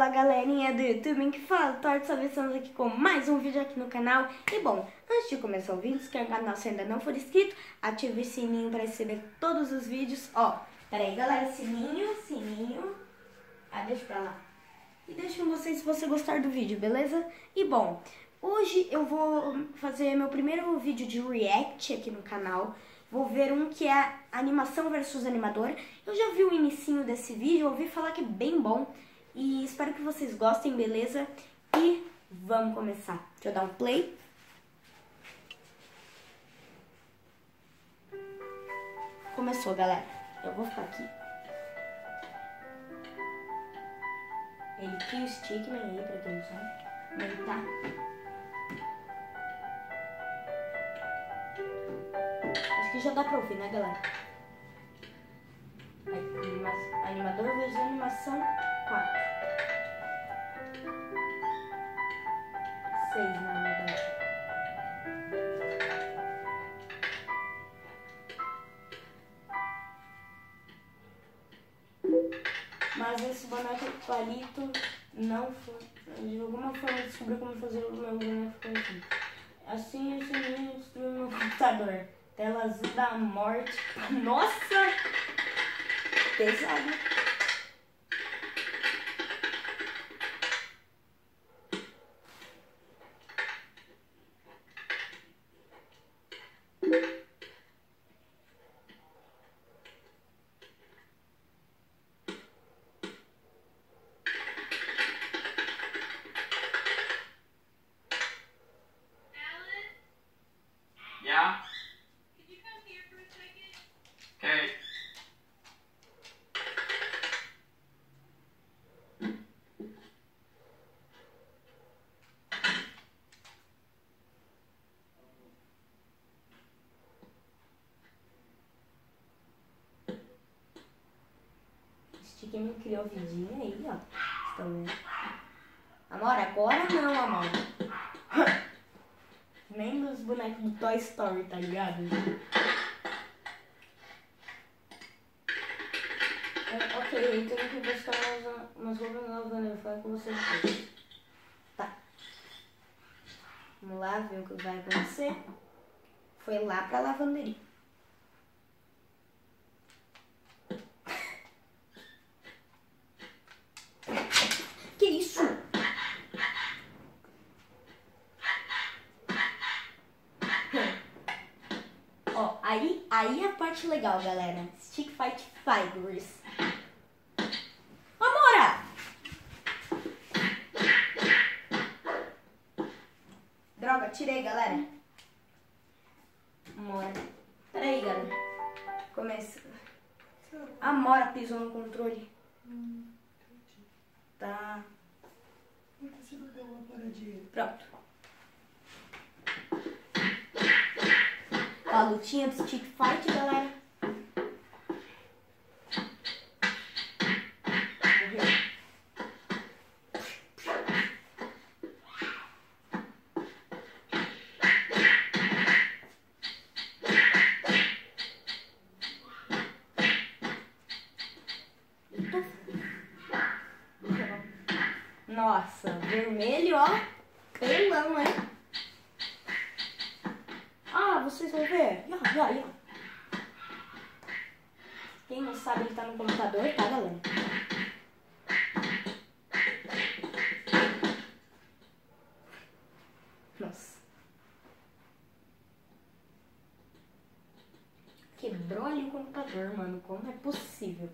Fala galerinha do YouTube, que fala, Torta, estamos aqui com mais um vídeo aqui no canal. E bom, antes de começar o vídeo, se o canal ainda não for inscrito, ative o sininho para receber todos os vídeos. Ó, peraí galera, sininho, deixa pra lá. E deixa com vocês se você gostar do vídeo, beleza? E bom, hoje eu vou fazer meu primeiro vídeo de react aqui no canal. Vou ver um que é animação versus animador. Eu já vi o inicinho desse vídeo, ouvi falar que é bem bom. E espero que vocês gostem, beleza? E vamos começar. Deixa eu dar um play. Começou, galera. Eu vou ficar aqui. Ele tem o stickman aí, pra quem não sabe. Ele tá... Acho que já dá pra ouvir, né, galera? Animador versus animação 4. 6, na verdade. Mas esse boneco de palito não foi... De alguma forma eu descobri como fazer o meu boneco assim. Assim eu destruí meu computador. Tela azul da morte. Nossa! Pesado. Yeah? Could you come here for a second? Okay. Stick me criou vidinho aí, ó. Estão vendo? Amor, agora não, amor. Nem dos bonecos do Toy Story, tá ligado? Ok, eu tenho que buscar umas roupas novas, né? Eu falo com você depois. Tá. Vamos lá ver o que vai acontecer. Foi lá pra lavanderia. Que isso? Ó, aí é a parte legal, galera. Stick Fight Fighters. Amora! Droga, tirei, galera. Amora. Peraí, galera. Começa. A Amora pisou no controle. Tá. Pronto. Ó, a lutinha do Stick Fight, galera. Morreu. Nossa, vermelho, ó. Pelão, hein? Ah, vocês vão ver? Ya. Quem não sabe, ele tá no computador, tá, galera? Nossa. Quebrou ali o computador, mano. Como é possível?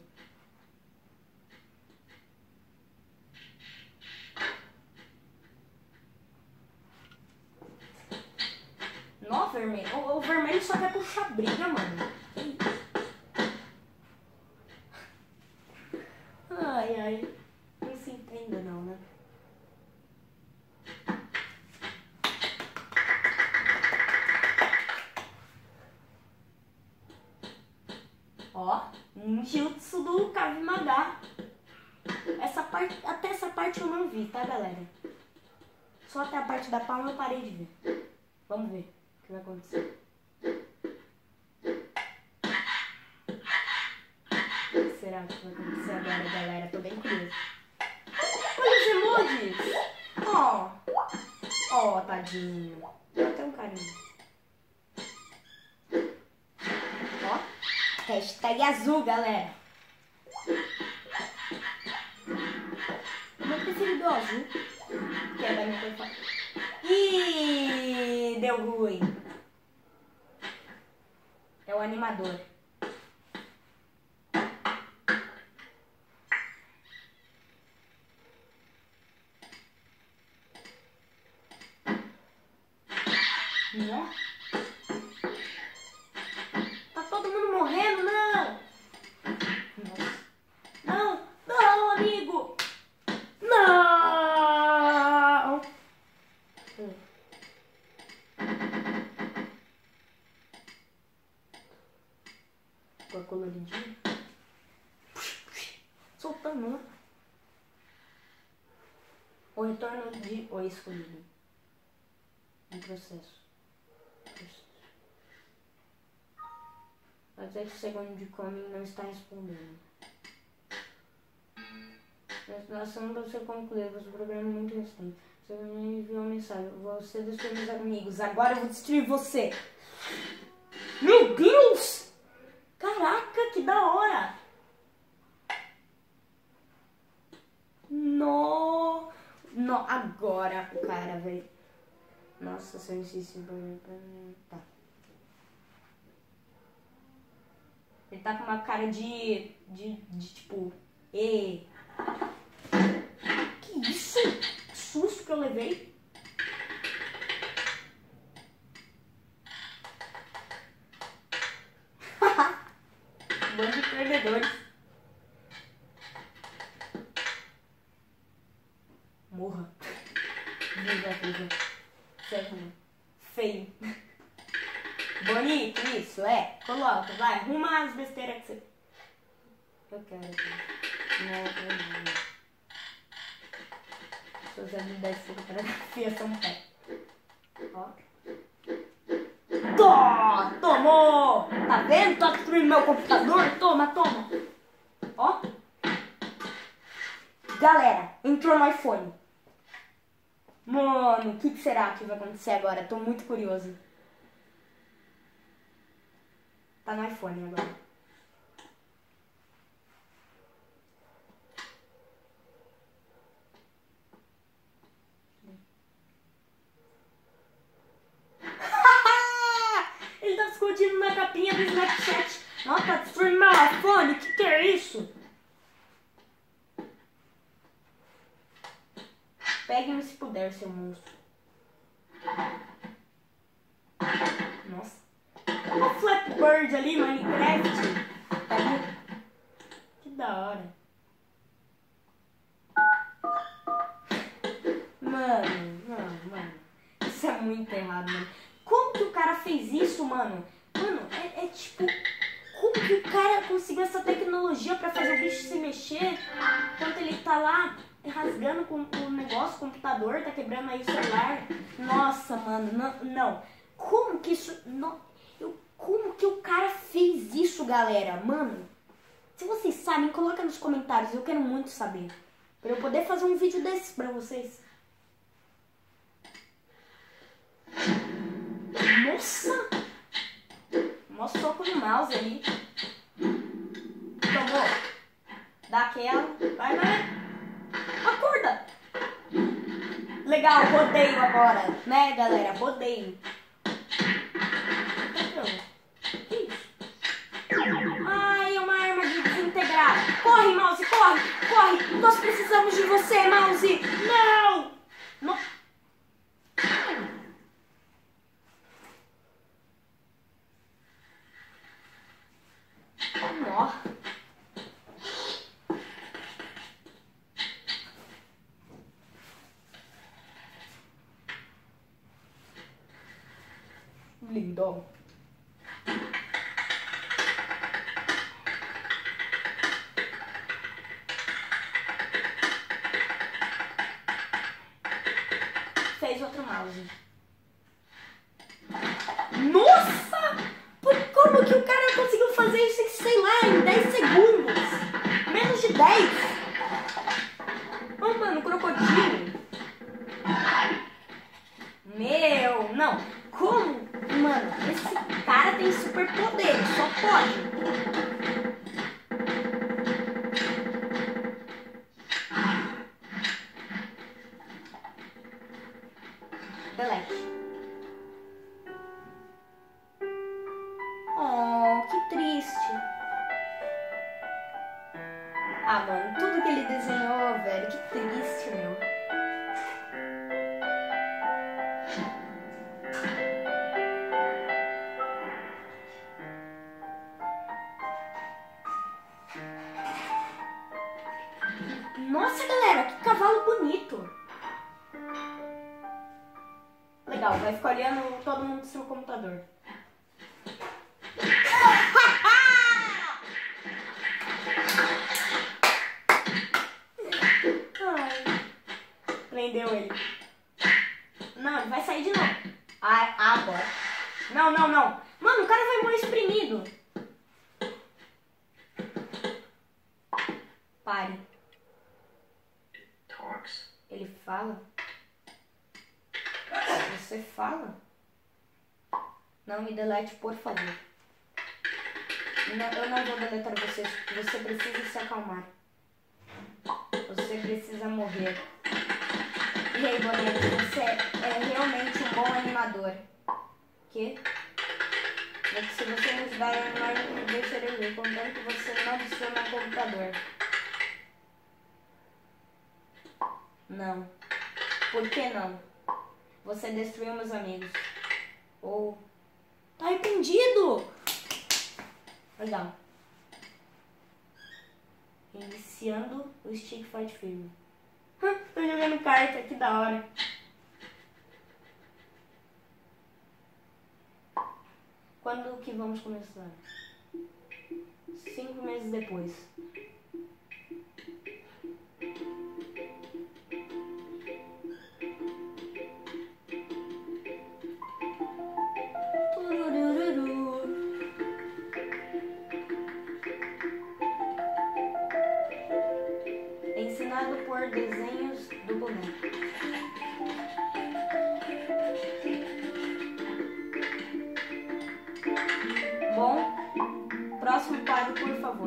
Nó, vermelho. O vermelho só quer puxar briga, mano. Que isso? Ai. Não se entenda não, né? Ó, ninjutsu do Kavimada. Até essa parte eu não vi, tá, galera? Só até a parte da palma eu parei de ver. Vamos ver o que vai acontecer. Será que vai acontecer agora, galera? Tô bem curiosa. Olha azulzinho. Até um carinho. Ó. Hashtag azul, galera. Meu preferido azul. Que é da minha cor. Ih, deu ruim. É o animador. Não. Tá todo mundo morrendo, não! Nossa. Não, não, amigo! Não! Ficou coloridinho. Soltando, né? O retorno de o escolhido. Um processo. Até que o segundo de coming não está respondendo. A instalação para ser concluída, o programa é muito recente. Você me enviou uma mensagem. Você destruiu meus amigos. Agora eu vou destruir você. Meu Deus! Caraca, que da hora! No, agora o cara, velho. Nossa, se eu insistir pra mim. Tá. Ele tá com uma cara de tipo, que isso? Que susto que eu levei. Bando de perdedores. Morra. Viva. Certo. Feio. Bonito isso, é. Coloca, vai. Arruma as besteiras que você... Eu quero aqui. Não. Suas habilidades de fotografia são pé. Ó. Tomou! Tá vendo? Tá destruindo meu computador? Toma. Ó. Galera, entrou no iPhone. Mano, o que será que vai acontecer agora? Tô muito curioso. Tá no iPhone agora. Ele tá escondido na capinha do Snapchat. Nossa, tá destruindo meu iPhone. Que é isso? Pegue-me se puder, seu monstro. Nossa. Olha o Flappy Bird ali, Minecraft. Tá vendo? Que da hora. Mano. Isso é muito errado, mano. Como que o cara fez isso, mano? Mano, é tipo... Como que o cara conseguiu essa tecnologia pra fazer o bicho se mexer enquanto ele tá lá rasgando com o negócio, o computador, tá quebrando aí o celular? Nossa, mano, não. Como que isso... Como que o cara fez isso, galera? Mano, se vocês sabem, coloca nos comentários. Eu quero muito saber. Pra eu poder fazer um vídeo desses pra vocês. Nossa! Mó soco no mouse ali. Tomou. Dá aquela. Vai. Acorda! Legal, rodeio agora. Né, galera? Rodeio. Que isso? Ai, é uma arma de desintegrar. Corre, mouse, corre! Nós precisamos de você, mouse! Não! Nó. Lindo. Fez outro mouse. Nossa! Como que o cara conseguiu fazer isso em, sei lá, em 10 segundos? Menos de 10. Oh, mano, crocodilo. Meu tem superpoderes, só pode. Delete. Oh, que triste. Ah, mano, tudo que ele desenhou, velho, que triste, meu. Nossa, galera, que cavalo bonito. Legal, vai ficar olhando todo mundo do seu computador. Ai, prendeu ele. Não, ele vai sair de novo. Ah, agora. Não, não, não. Mano, o cara vai morrer espremido. Pare. Ele fala? Você fala? Não me delete, por favor. Não, eu não vou deletar você. Você precisa se acalmar. Você precisa morrer. E aí, boneco, você é realmente um bom animador. Que? É que se você me ajudar a animar, eu deixarei ver. Contando que você não destrua meu computador. Não. Por que não? Você destruiu meus amigos. Ou... Tá arrependido! Legal. Iniciando o Stick Fight firme. Tô jogando carta, que da hora. Quando que vamos começar? 5 meses depois. Ensinado por desenhos do boneco. Bom, próximo quadro, por favor.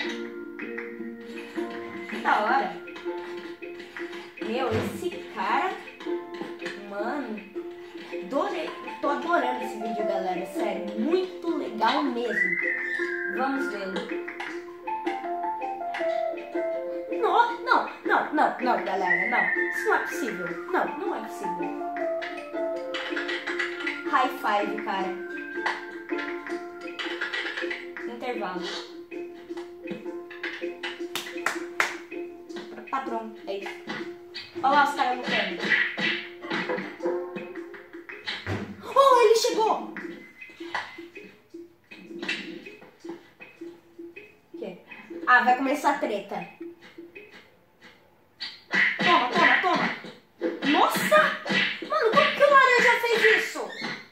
Que da hora. Meu, esse cara... Mano, tô adorando esse vídeo, galera. Sério, muito legal mesmo. Vamos vê-lo. Não, galera, não. Isso não é possível. Não é possível. High five, cara. Intervalo. Patrão, é isso. Olha lá os caras lutando. Oh, ele chegou! O quê? Ah, vai começar a treta. Toma. Nossa! Mano, como que o laranja fez isso?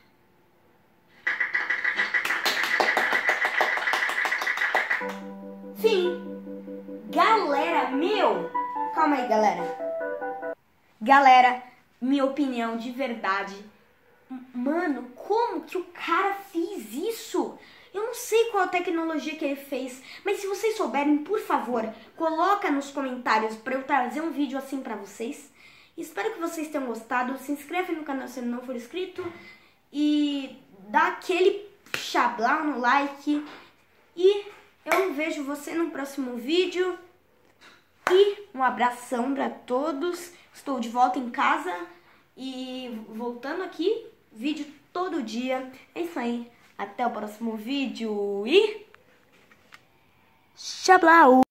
Fim. Galera, meu... Calma aí, galera. Galera, minha opinião de verdade. Mano, como que o cara fez isso? Eu não sei qual tecnologia que ele fez, mas se vocês souberem, por favor, coloca nos comentários para eu trazer um vídeo assim para vocês. Espero que vocês tenham gostado. Se inscreve no canal se não for inscrito e dá aquele xablá no like. E eu vejo você no próximo vídeo. E um abração para todos. Estou de volta em casa e voltando aqui, vídeo todo dia. É isso aí. Até o próximo vídeo e... Tchau!